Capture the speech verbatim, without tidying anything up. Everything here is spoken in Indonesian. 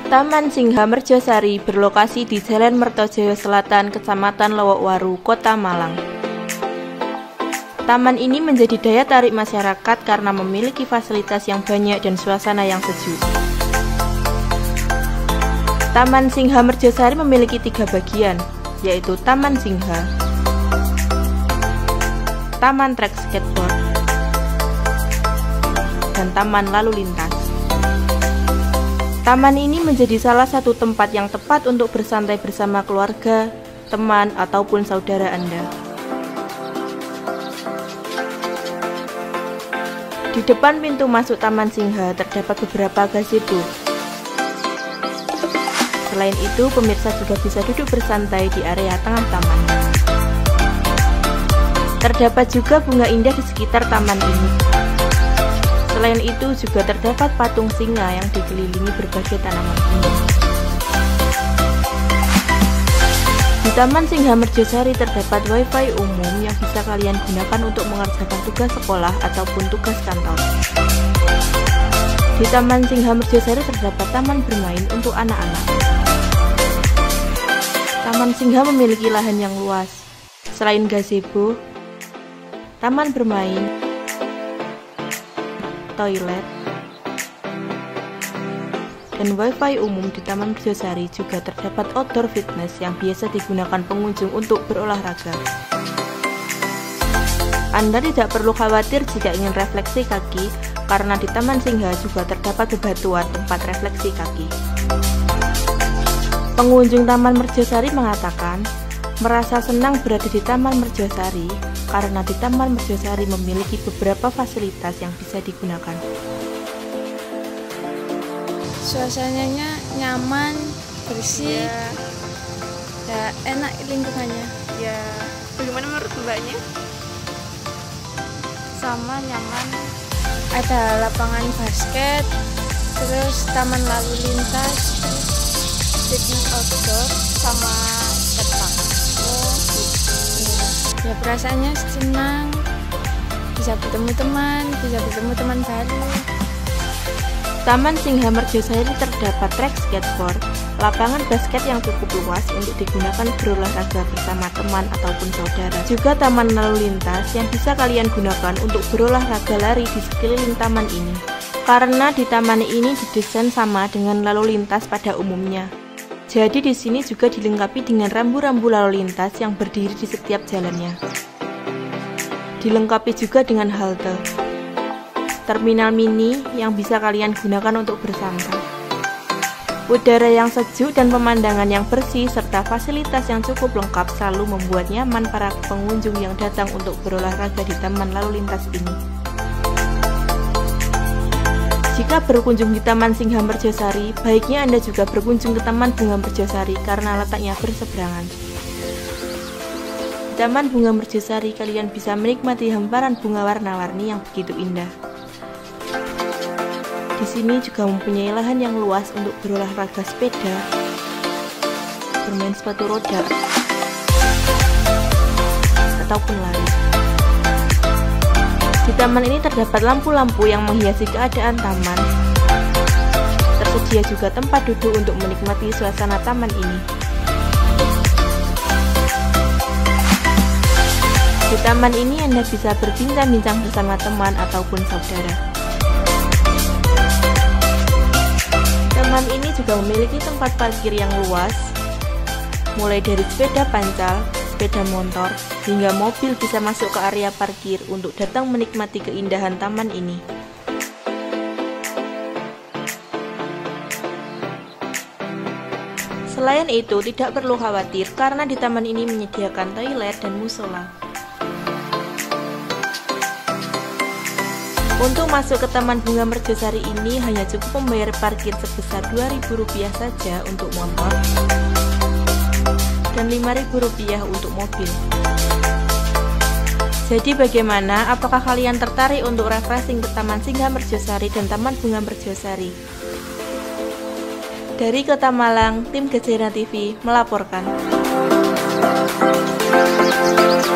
Taman Singha Merjosari berlokasi di Jalan Mertojoyo Selatan, Kecamatan Lowokwaru, Kota Malang. Taman ini menjadi daya tarik masyarakat karena memiliki fasilitas yang banyak dan suasana yang sejuk. Taman Singha Merjosari memiliki tiga bagian, yaitu Taman Singha, Taman Trek Skateboard, dan Taman Lalu Lintas. Taman ini menjadi salah satu tempat yang tepat untuk bersantai bersama keluarga, teman, ataupun saudara Anda. Di depan pintu masuk Taman Singha terdapat beberapa gazebo. Selain itu, pemirsa juga bisa duduk bersantai di area tengah taman. Terdapat juga bunga indah di sekitar taman ini. Selain itu juga terdapat patung singa yang dikelilingi berbagai tanaman indah. Di Taman Singha Merjosari terdapat wifi umum yang bisa kalian gunakan untuk mengerjakan tugas sekolah ataupun tugas kantor. Di Taman Singha Merjosari terdapat taman bermain untuk anak-anak. Taman Singha memiliki lahan yang luas. Selain gazebo, taman bermain, toilet, dan wifi umum di Taman Merjosari juga terdapat outdoor fitness yang biasa digunakan pengunjung untuk berolahraga. Anda tidak perlu khawatir jika ingin refleksi kaki, karena di Taman Singha juga terdapat bebatuan tempat refleksi kaki. Pengunjung Taman Merjosari mengatakan merasa senang berada di Taman Merjosari karena di Taman Merjosari memiliki beberapa fasilitas yang bisa digunakan. Suasananya nyaman, bersih, ya, ya enak lingkungannya. Ya, bagaimana menurut Mbaknya? Sama, nyaman. Ada lapangan basket, terus taman lalu lintas, fitness outdoor, sama skatepark. Oh, gitu. Ya, perasaannya senang, bisa bertemu teman, bisa bertemu teman baru. Taman Singha Merjosari terdapat trek skateboard, lapangan basket yang cukup luas untuk digunakan berolahraga bersama teman ataupun saudara. Juga taman lalu lintas yang bisa kalian gunakan untuk berolahraga lari di sekeliling taman ini. Karena di taman ini didesain sama dengan lalu lintas pada umumnya. Jadi di sini juga dilengkapi dengan rambu-rambu lalu lintas yang berdiri di setiap jalannya. Dilengkapi juga dengan halte, terminal mini yang bisa kalian gunakan untuk bersantai. Udara yang sejuk dan pemandangan yang bersih serta fasilitas yang cukup lengkap selalu membuat nyaman para pengunjung yang datang untuk berolahraga di taman lalu lintas ini. Jika berkunjung di Taman Singha Merjosari, baiknya Anda juga berkunjung ke Taman Bunga Merjosari karena letaknya berseberangan. Di Taman Bunga Merjosari kalian bisa menikmati hamparan bunga warna-warni yang begitu indah. Di sini juga mempunyai lahan yang luas untuk berolahraga sepeda, bermain sepatu roda, ataupun lari. Di taman ini terdapat lampu-lampu yang menghiasi keadaan taman. Tersedia juga tempat duduk untuk menikmati suasana taman ini. Di taman ini Anda bisa berbincang-bincang bersama teman ataupun saudara. Taman ini juga memiliki tempat parkir yang luas, mulai dari sepeda pancal, sepeda motor, hingga mobil bisa masuk ke area parkir untuk datang menikmati keindahan taman ini. Selain itu, tidak perlu khawatir karena di taman ini menyediakan toilet dan musola. Untuk masuk ke Taman Bunga Merjosari ini hanya cukup membayar parkir sebesar dua ribu rupiah saja untuk motor dan lima ribu rupiah untuk mobil. Jadi bagaimana? Apakah kalian tertarik untuk refreshing ke Taman Singha Merjosari dan Taman Bunga Merjosari? Dari Kota Malang, tim Gajah T V melaporkan.